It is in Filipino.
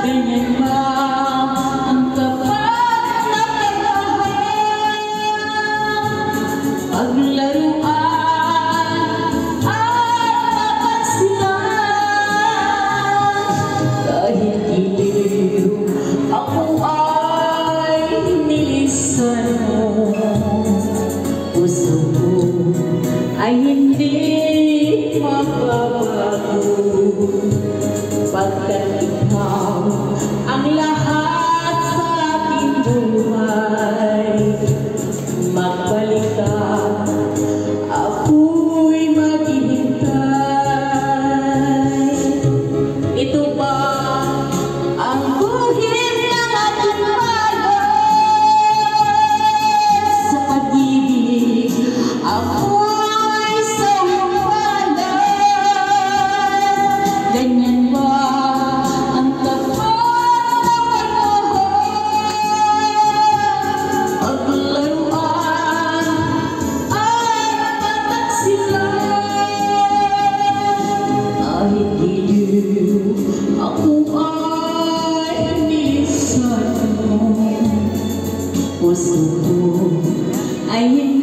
Ganyan ba ang kapag nagmamahal? Paglaruan at mapansinan, kahit giliw ako ay nilisan mo. Puso ko ay hindi magbabago, pagkat ikaw ang lahat sa aking buhay. Magbalik ka, ako'y maghihintay. Ito ba ang guhit ng ating palad? Sa pag-ibig ako'y sa iyong palad. Ganyan ba ang kapag na pagmahal? Paglaruan at mapansinan, kahit giliw ako ay nilisan mo. Puso ko ay hindi